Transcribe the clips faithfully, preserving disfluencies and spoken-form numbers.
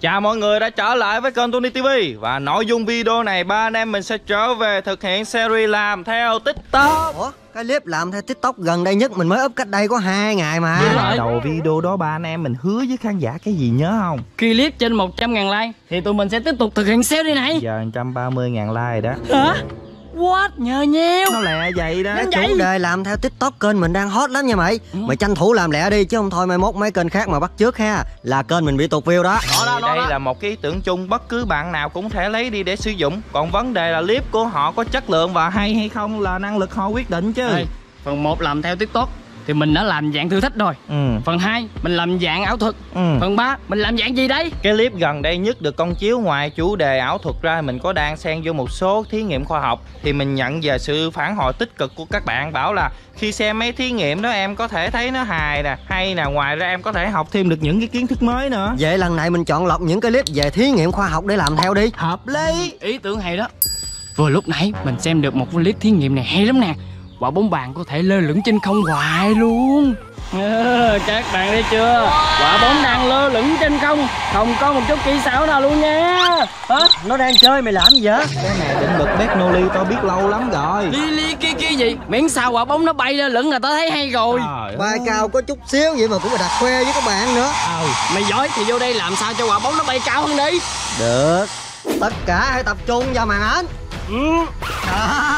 Chào mọi người đã trở lại với kênh Tony ti vi. Và nội dung video này ba anh em mình sẽ trở về thực hiện series làm theo TikTok. Ủa? Cái clip làm theo TikTok gần đây nhất mình mới up cách đây có hai ngày mà. Đầu video đó ba anh em mình hứa với khán giả cái gì nhớ không? Clip trên một trăm ngàn like thì tụi mình sẽ tiếp tục thực hiện series này. Giờ một trăm ba mươi ngàn like đó. Hả? What? Nhờ nheo. Nó lẹ vậy đó. Cái chủ đề làm theo TikTok kênh mình đang hot lắm nha mày. ừ. Mày tranh thủ làm lẹ đi chứ không thôi mai mốt mấy kênh khác mà bắt chước ha là kênh mình bị tụt view đó. Đó, đó, đó. Đây là một cái ý tưởng chung, bất cứ bạn nào cũng thể lấy đi để sử dụng. Còn vấn đề là clip của họ có chất lượng và hay hay không là năng lực họ quyết định chứ. Ê, phần một làm theo TikTok thì mình đã làm dạng thử thách rồi. ừ. Phần hai mình làm dạng ảo thuật. ừ. Phần ba mình làm dạng gì đấy? Cái clip gần đây nhất được công chiếu, ngoài chủ đề ảo thuật ra mình có đang xen vô một số thí nghiệm khoa học. Thì mình nhận về sự phản hồi tích cực của các bạn, bảo là khi xem mấy thí nghiệm đó em có thể thấy nó hài nè, hay nè, ngoài ra em có thể học thêm được những cái kiến thức mới nữa. Vậy lần này mình chọn lọc những cái clip về thí nghiệm khoa học để làm theo đi. Hợp lý. Ý tưởng hay đó. Vừa lúc nãy mình xem được một clip thí nghiệm này hay lắm nè. Quả bóng bàn có thể lơ lửng trên không hoài luôn. à, Các bạn thấy chưa? Quả bóng đang lơ lửng trên không, không có một chút kỹ xảo nào luôn nha. Hả? Nó đang chơi mày làm gì vậy? Cái này định luật Bernoulli tao biết lâu lắm rồi. Li li kia kia gì? Miễn sao quả bóng nó bay lơ lửng là tao thấy hay rồi. Bay cao có chút xíu vậy mà cũng phải đặt khoe với các bạn nữa. à, Mày giỏi thì vô đây làm sao cho quả bóng nó bay cao hơn đi. Được. Tất cả hãy tập trung vào màn ảnh. ừ. à.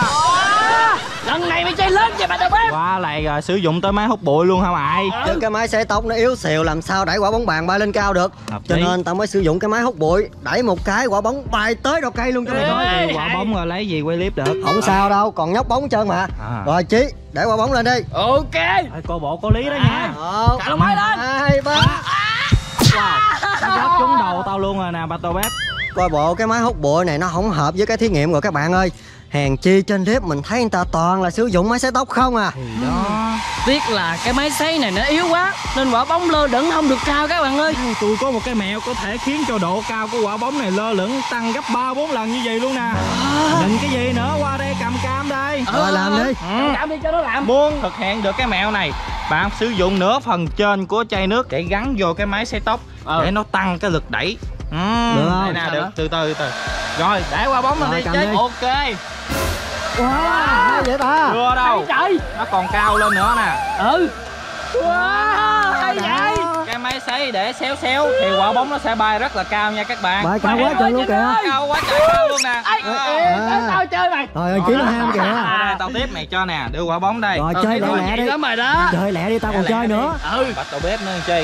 Lần này mày chơi lớn vậy bà đâu bếp. Qua lại rồi sử dụng tới máy hút bụi luôn hả mày? Chứ cái máy xay tóc nó yếu xìu làm sao đẩy quả bóng bàn bay lên cao được. Hợp Cho lý. Nên tao mới sử dụng cái máy hút bụi, đẩy một cái quả bóng bay tới đầu cây luôn cho mày coi. Quả bóng rồi lấy gì quay clip được? Không sao đâu, còn nhóc bóng trơn mà. à. Rồi Chí, để quả bóng lên đi. Ok. Ê, coi bộ có lý đó nha. Một, cả máy lên. Hai, ba. Wow, tao gấp trúng đầu tao luôn rồi nè bà tao bếp. Coi bộ cái máy hút bụi này nó không hợp với cái thí nghiệm rồi các bạn ơi. Hèn chi trên clip mình thấy người ta toàn là sử dụng máy sấy tóc không à. Thì đó. Tiếc là cái máy sấy này nó yếu quá nên quả bóng lơ lửng không được cao các bạn ơi. Tôi có một cái mẹo có thể khiến cho độ cao của quả bóng này lơ lửng tăng gấp ba bốn lần như vậy luôn nè. à. Nhìn cái gì nữa, qua đây cầm cam đây. Rồi ờ, làm đi. ừ. Cam đi cho nó làm. Muốn thực hiện được cái mẹo này, bạn sử dụng nửa phần trên của chai nước để gắn vô cái máy sấy tóc ờ. để nó tăng cái lực đẩy. ừ. Được không? Đây nè, được, từ từ từ. Rồi để quả bóng lên đi chứ. Ok. Wow, hay vậy ta? Chưa đâu, trời. Nó còn cao lên nữa nè. Ừ. Wow, hay vậy. Cái máy sấy để xéo xéo thì quả bóng nó sẽ bay rất là cao nha các bạn. Bay cao quá trời luôn kìa. Cao quá trời cao luôn nè. Ê, tao chơi mày. Trời ơi, Chí nó ham kìa. Đây, tao tiếp mày cho nè, đưa quả bóng đây. Rồi chơi lẹ lẹ đi. Lắm rồi đó. Chơi lẹ đi, tao còn chơi nữa. Ừ. Bắt tao bếp nữa chơi.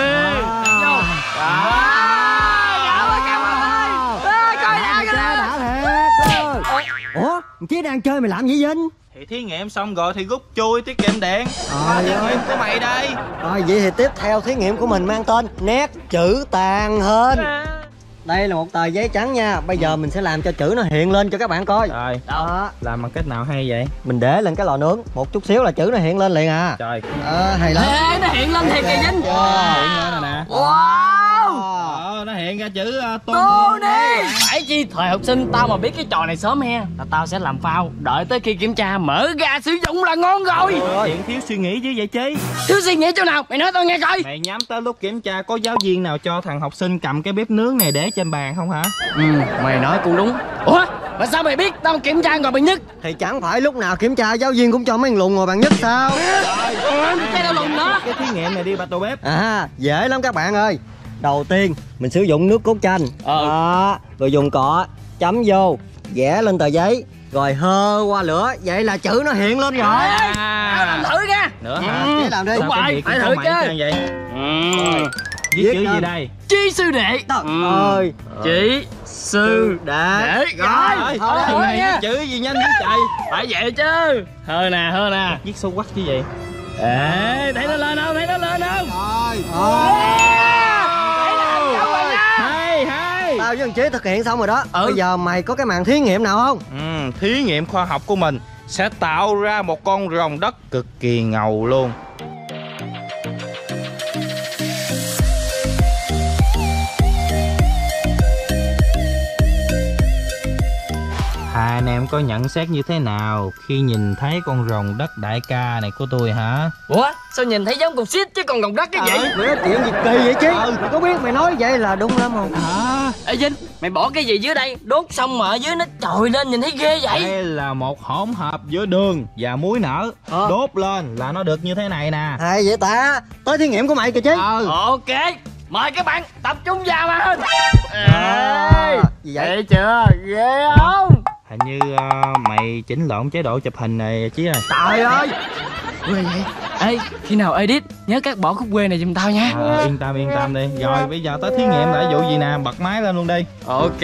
Ủa, Chí đang chơi mày làm gì Vinh? Thì thí nghiệm xong rồi thì rút chui tiết kiệm điện. Rồi, thí nghiệm của mày đây. Rồi vậy thì tiếp theo thí nghiệm của mình mang tên nét chữ tàn hình. Đây là một tờ giấy trắng nha. Bây giờ mình sẽ làm cho chữ nó hiện lên cho các bạn coi. Rồi, đó. Làm bằng cách nào hay vậy? Mình để lên cái lò nướng, một chút xíu là chữ nó hiện lên liền à. Trời. Ờ, hay lắm. Ê, nó hiện lên thiệt kìa Vinh. Hiện lên rồi nè. Wow. Ờ, nó hiện ra chữ uh, Tony. Phải chi thời học sinh tao mà biết cái trò này sớm he là tao sẽ làm phao, đợi tới khi kiểm tra mở ra sử dụng là ngon rồi. Chuyện thiếu suy nghĩ chứ vậy Chí. Thiếu suy nghĩ chỗ nào? Mày nói tao nghe coi. Mày nhắm tới lúc kiểm tra có giáo viên nào cho thằng học sinh cầm cái bếp nướng này để trên bàn không hả? Ừ, mày nói cũng đúng. Ủa, mà sao mày biết tao kiểm tra ngồi bàn nhất? Thì chẳng phải lúc nào kiểm tra giáo viên cũng cho mấy thằng lùn ngồi bàn nhất sao? Trời, cái đâu lùn đó. Cái thí nghiệm này đi bà tô bếp. À, dễ lắm các bạn ơi. Đầu tiên mình sử dụng nước cốt chanh. Ờ. Đó, rồi dùng cọ chấm vô, vẽ lên tờ giấy, rồi hơ qua lửa, vậy là chữ nó hiện lên rồi. À, tao làm thử nha. Nữa hả? Ừ, làm đi. Đúng rồi, phải thử chứ. Vậy? Ừ. Viết chữ gì đây? Chi sư đệ. Ừ. Ơi. Chỉ sư đệ. Để rồi. Thôi Thôi này nha. chữ gì nhanh vậy trời. Phải vậy chứ. Hơi nè, hơi nè. Viết xấu quắc chứ gì? Ê, thấy nó lên không? Thấy nó lên không? Rồi. Hay hay. Tao với thằng Chí thực hiện xong rồi đó. Ừ. Bây giờ mày có cái màn thí nghiệm nào không? Ừ, thí nghiệm khoa học của mình sẽ tạo ra một con rồng đất cực kỳ ngầu luôn. Hai anh em có nhận xét như thế nào khi nhìn thấy con rồng đất đại ca này của tôi hả? Ủa sao nhìn thấy giống cục xít chứ còn rồng đất cái gì? Mày nói chuyện gì kỳ vậy chứ? Ừ. Mày có biết mày nói vậy là đúng lắm không? Hả? Ê Vinh, mày bỏ cái gì dưới đây? Đốt xong mà ở dưới nó trồi lên nhìn thấy ghê vậy. Đây là một hỗn hợp giữa đường và muối nở. Ờ. Đốt lên là nó được như thế này nè. Hay vậy ta? Tới thí nghiệm của mày kìa chứ. Ừ. Ok, mời các bạn tập trung vào mà. À, gì vậy? Thấy chưa? Ghê không? Hình như ờ, mày chỉnh lộn chế độ chụp hình này Chí ơi. Trời ơi. Quê vậy? Ê, khi nào edit nhớ cắt bỏ khúc quê này giùm tao nha. Ờ, yên tâm yên tâm đi. Rồi bây giờ tới thí nghiệm là vụ gì nè, bật máy lên luôn đi. Ok.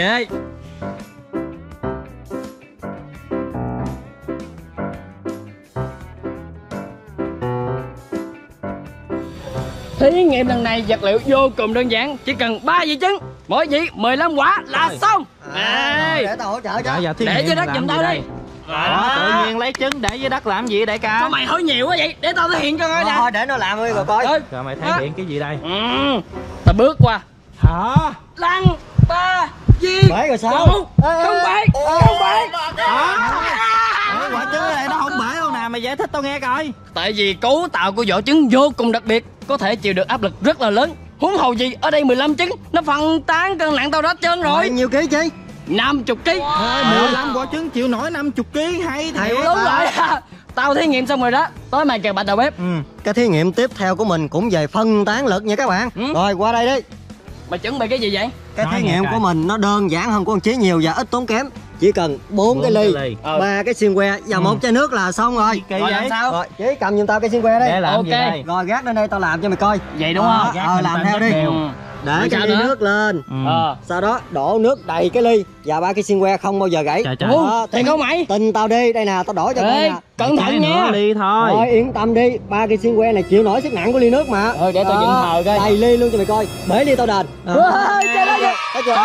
Thí nghiệm lần này vật liệu vô cùng đơn giản, chỉ cần ba vị trứng, mỗi vị mười lăm quả là Rồi. xong. À, Ê, để tao hỗ trợ cho. Dạ, giờ thí để nghiệm dưới đất làm giùm gì tao đây? đi. Ủa, tự nhiên lấy trứng để dưới đất làm gì đại ca? Sao mày hỏi nhiều quá vậy? Để tao thể hiện cho coi nè. Thôi để nó làm đi rồi coi. Rồi. Rồi mày thể hiện cái gì đây? Ừ. Ta bước qua Hả? lăn ba viên Bể rồi sao? một không bể không bể. Ủa, quả trứng này nó không bể luôn nè, mày giải thích tao nghe coi. Tại vì cấu tạo của vỏ trứng vô cùng đặc biệt, có thể chịu được áp lực rất là lớn. Huống hồ gì ở đây mười lăm trứng, nó phân tán cân nặng tao đó hết trơn Rồi rồi. nhiêu ký chứ? năm mươi ký. mười lăm quả trứng chịu nổi năm mươi ký hay Hay thiệt. quá. Đúng rồi. Tao thí nghiệm xong rồi đó. Tối mày kèo bạch đầu bếp. Ừ. Cái thí nghiệm tiếp theo của mình cũng về phân tán lực nha các bạn. Ừ. Rồi qua đây đi. Mày chuẩn bị cái gì vậy? Cái Nói thí nghe nghiệm coi. của mình nó đơn giản hơn của con Chí nhiều và ít tốn kém. Chỉ cần bốn cái Bốn ly, cái ly. Ờ. ba cái xiên que và Ừ. một chai nước là xong rồi. Kỳ Rồi làm vậy? sao? Rồi, Chí cầm giùm tao cái xiên que Để đây. làm gì Ok. đây? Rồi gác lên đây tao làm cho mày coi. Vậy đúng Ờ, không? Gác Ờ, hình làm tam theo giác đi. đều. Ừ. Để Rồi cái sao ly nữa? nước lên. Ừ. Ờ. Sau đó đổ nước đầy cái ly và ba cái xiên que không bao giờ gãy. Trời trời. Ủa, Đó, thiệt không mày? tin tao đi, đây nè, tao đổ cho coi Ê, nè. cẩn Trái thận nữa nha. đi thôi. Rồi yên tâm đi, ba cái xiên que này chịu nổi sức nặng của ly nước mà. Ừ, để tao Đó, nhìn thờ coi. đầy ly luôn cho mày coi. Bể ly tao đền. Đó. Ôi, trời ơi, trời. Thấy chưa?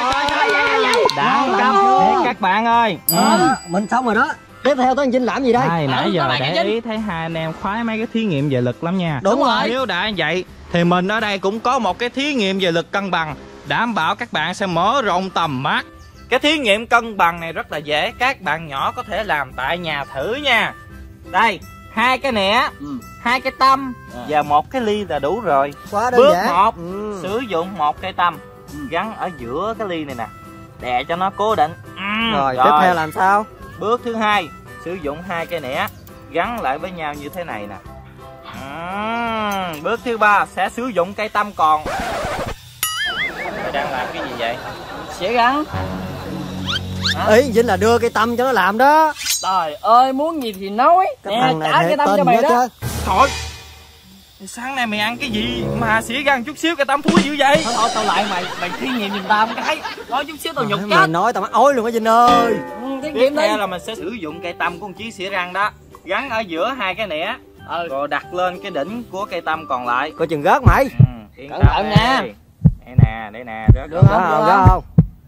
Đã Đó. cắm để các bạn ơi. Ờ, mình xong rồi đó. Tiếp theo tới anh Vinh làm gì đây? Đây, nãy Ừ, giờ các bạn để cái ý thấy hai anh em khoái mấy cái thí nghiệm về lực lắm nha. Đúng rồi. Nếu đã như vậy thì mình ở đây cũng có một cái thí nghiệm về lực cân bằng, đảm bảo các bạn sẽ mở rộng tầm mắt. Cái thí nghiệm cân bằng này rất là dễ, các bạn nhỏ có thể làm tại nhà thử nha. Đây, hai cái nĩa, Ừ. hai cái tăm À. và một cái ly là đủ rồi. Quá đơn Bước giản. một, Ừ. sử dụng một cây tăm gắn ở giữa cái ly này nè, đè cho nó cố định. Ừ, Rồi, tiếp theo làm sao? Bước thứ hai, sử dụng hai cây nĩa gắn lại với nhau như thế này nè. Uhm, bước thứ ba sẽ sử dụng cây tăm còn. Mày đang làm cái gì vậy? Sẽ gắn. Ý Vinh là đưa cây tâm cho nó làm đó. Trời ơi, muốn gì thì nói. Cái Nè, thằng này trả cái thiệt tâm cho tình mày quá đó. chứ. Thôi, sáng nay mày ăn cái gì mà xỉa gan chút xíu cây tăm thúi dữ vậy? Thôi thôi, tao lại mày, mày thí nghiệm giùm tao một cái. Nói chút xíu tao nhục Mày chết. nói tao mắc ối luôn á Vinh ơi. Ừ, thí Tiếp nghiệm đi. theo là mình sẽ sử dụng cây tăm của con Chí xỉa răng đó, gắn ở giữa hai cái nĩa, Ừ. rồi đặt lên cái đỉnh của cây tăm còn lại. Coi chừng rớt mày. Ừ, yên Cẩn tâm thận đi. nha. Đây nè, đây nè, rớt Được không? không? Rớt không? được Rớt không?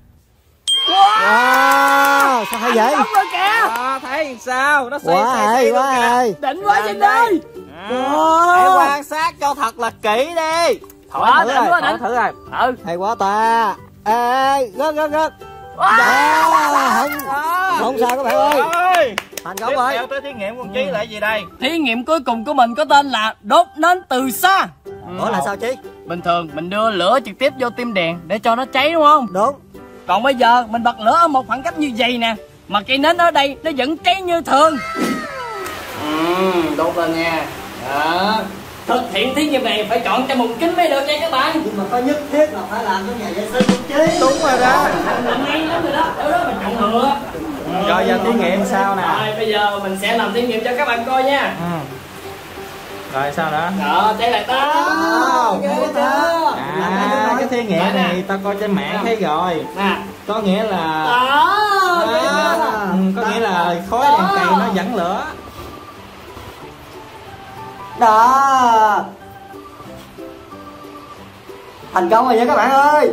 Wow, sao hay vậy? Xong rồi kìa. Đó, thấy sao? Nó xoay Quá xoay hay, xoay luôn quá kìa. hay. Đỉnh quá Làm Vinh đi. ơi. À, Wow. hãy quan sát cho thật là kỹ đi. Thổi Đó, thử đỉnh rồi, quá, thổi đỉnh. thử rồi. Ừ. Hay quá ta. Ê, rớt rớt rớt. Wow. Dạ, không, Đó. không sao các bạn ơi. Ơi. Thành Tiếp công rồi. theo tới thí nghiệm con Chí là gì đây? Thí nghiệm cuối cùng của mình có tên là đốt nến từ xa. Ủa là sao Chí? Bình thường mình đưa lửa trực tiếp vô tim đèn để cho nó cháy đúng không? Đúng. Còn bây giờ mình bật lửa ở một khoảng cách như vậy nè, mà cây nến ở đây nó vẫn cháy như thường. Ừ, đốt lên nha. Đó. Thực hiện thí nghiệm này phải chọn cho một kính mới được nha các bạn. Nhưng mà có nhất thiết là phải làm cho nhà vệ sinh không Chí? Đúng rồi đó. Làm ngay lắm rồi đó, đó đó mình chọn lửa. Rồi giờ thí nghiệm sao nè? Rồi bây giờ mình sẽ làm thí nghiệm cho các bạn coi nha. Ừ. Rồi sao nữa? Đó, cháy lại ta. Wow, Ghê hay chưa? À, cái thí nghiệm Đây nè. này tao coi trên mạng thấy rồi. Nè. Có nghĩa là Đó, ghê à, chưa? ừ, có nghĩa là khói đèn cầy nó dẫn lửa. Đó. Thành công rồi nha các bạn ơi.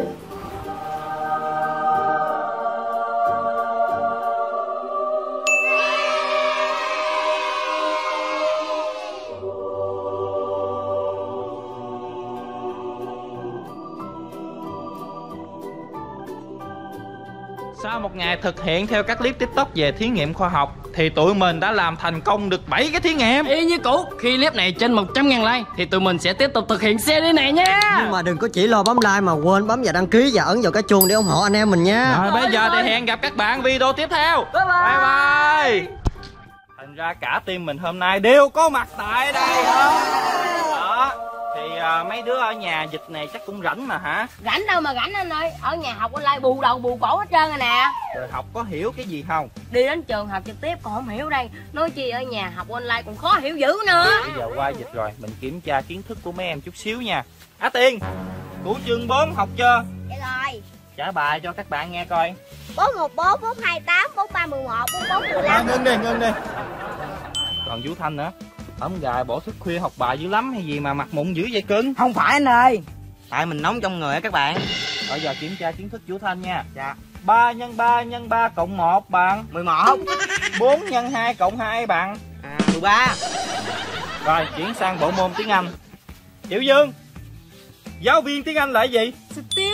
Sau một ngày thực hiện theo các clip TikTok về thí nghiệm khoa học thì tụi mình đã làm thành công được bảy cái thí nghiệm. Y như cũ, khi clip này trên một trăm ngàn like thì tụi mình sẽ tiếp tục thực hiện series này nha. Nhưng mà đừng có chỉ lo bấm like mà quên bấm và đăng ký và ấn vào cái chuông để ủng hộ anh em mình nha. Rồi bây giờ thì hẹn gặp các bạn video tiếp theo. Bye bye, bye, bye. Thành ra cả team mình hôm nay đều có mặt tại đây hết. Đó thì uh, mấy đứa ở nhà dịch này chắc cũng rảnh mà hả? Rảnh đâu mà rảnh anh ơi, ở nhà học online bù đầu bù cổ hết trơn rồi nè. Rồi học có hiểu cái gì không? Đi đến trường học trực tiếp còn không hiểu đây, nói chi ở nhà học online còn khó hiểu dữ nữa. Bây giờ qua dịch rồi, mình kiểm tra kiến thức của mấy em chút xíu nha. Á Tiên, của chương bốn học chưa? Dạ rồi. Trả bài cho các bạn nghe coi. Bốn một bốn, bốn hai tám, bốn ba mười một, bốn bốn mười À, lăm. ngưng đi, ngưng đi. Còn Vũ Thanh nữa. Ấm gài bỏ thức khuya học bài dữ lắm hay gì mà mặt mụn dữ vậy cưng? Không phải anh ơi, tại mình nóng trong người á các bạn. Bây giờ kiểm tra kiến thức Vũ Thanh nha. Dạ. ba nhân ba nhân ba cộng một bằng mười một. bốn nhân hai cộng hai bằng À, mười ba. Rồi chuyển sang bộ môn tiếng Anh. Tiểu Dương, giáo viên tiếng Anh là gì? Steve.